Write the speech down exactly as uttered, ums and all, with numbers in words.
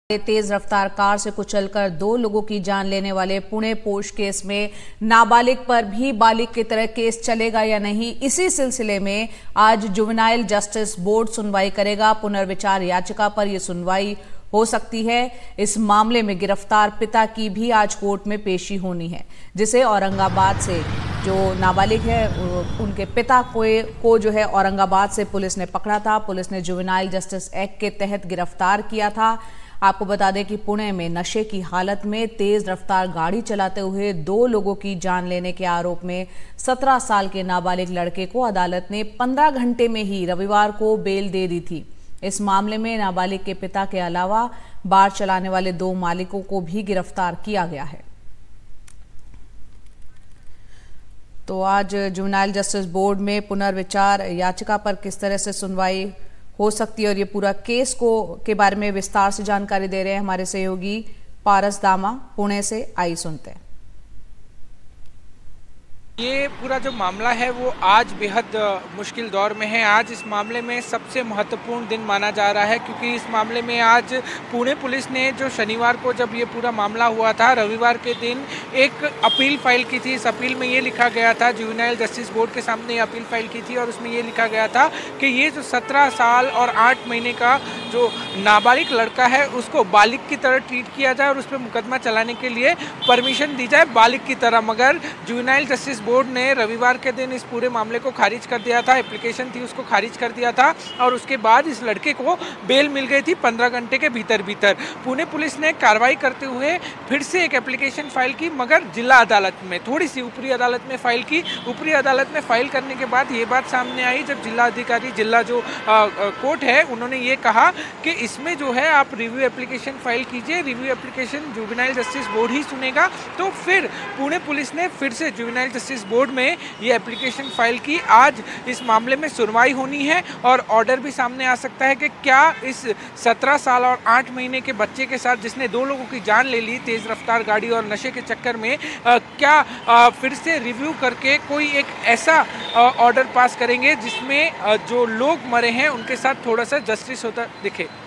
तेज रफ्तार कार से कुचलकर दो लोगों की जान लेने वाले पुणे पोश केस में नाबालिग पर भी बालिग की तरह केस चलेगा या नहीं, इसी सिलसिले में आज जुवेनाइल जस्टिस बोर्ड सुनवाई करेगा। पुनर्विचार याचिका पर यह सुनवाई हो सकती है। इस मामले में गिरफ्तार पिता की भी आज कोर्ट में पेशी होनी है, जिसे औरंगाबाद से जो नाबालिग है उनके पिता को को जो है औरंगाबाद से पुलिस ने पकड़ा था। पुलिस ने जुवेनाइल जस्टिस एक्ट के तहत गिरफ्तार किया था। आपको बता दें कि पुणे में नशे की हालत में तेज रफ्तार गाड़ी चलाते हुए दो लोगों की जान लेने के आरोप में सत्रह साल के नाबालिग लड़के को अदालत ने पंद्रह घंटे में ही रविवार को बेल दे दी थी। इस मामले में नाबालिग के पिता के अलावा बार चलाने वाले दो मालिकों को भी गिरफ्तार किया गया है। तो आज जुवेनाइल जस्टिस बोर्ड में पुनर्विचार याचिका पर किस तरह से सुनवाई हो सकती है और ये पूरा केस को के बारे में विस्तार से जानकारी दे रहे हैं हमारे सहयोगी पारस दामा पुणे से। आई सुनते हैं। ये पूरा जो मामला है वो आज बेहद मुश्किल दौर में है। आज इस मामले में सबसे महत्वपूर्ण दिन माना जा रहा है, क्योंकि इस मामले में आज पुणे पुलिस ने जो शनिवार को जब ये पूरा मामला हुआ था, रविवार के दिन एक अपील फाइल की थी। इस अपील में ये लिखा गया था, जुवेनाइल जस्टिस बोर्ड के सामने ये अपील फाइल की थी और उसमें ये लिखा गया था कि ये जो सत्रह साल और आठ महीने का जो नाबालिग लड़का है उसको बालिग की तरह ट्रीट किया जाए और उस पर मुकदमा चलाने के लिए परमिशन दी जाए बालिग की तरह। मगर जुवेनाइल जस्टिस बोर्ड ने रविवार के दिन इस पूरे मामले को खारिज कर दिया था। एप्लीकेशन थी उसको खारिज कर दिया था और उसके बाद इस लड़के को बेल मिल गई थी पंद्रह घंटे के भीतर भीतर। पुणे पुलिस ने कार्रवाई करते हुए फिर से एक एप्लीकेशन फाइल की, मगर जिला अदालत में, थोड़ी सी ऊपरी अदालत में फाइल की। ऊपरी अदालत में फाइल करने के बाद ये बात सामने आई जब जिला अधिकारी, जिला जो कोर्ट है, उन्होंने ये कहा कि इसमें जो है आप रिव्यू एप्लीकेशन फाइल कीजिए, review application juvenile justice board ही सुनेगा। तो फिर पुणे पुलिस ने फिर से जुवेनाइल जस्टिस बोर्ड में ये एप्लीकेशन फाइल की। आज इस मामले में सुनवाई होनी है और ऑर्डर भी सामने आ सकता है कि क्या इस सत्रह साल और आठ महीने के बच्चे के साथ, जिसने दो लोगों की जान ले ली तेज रफ्तार गाड़ी और नशे के चक्कर में, आ, क्या आ, फिर से रिव्यू करके कोई एक ऐसा ऑर्डर पास करेंगे जिसमें आ, जो लोग मरे हैं उनके साथ थोड़ा सा जस्टिस होता दिखे।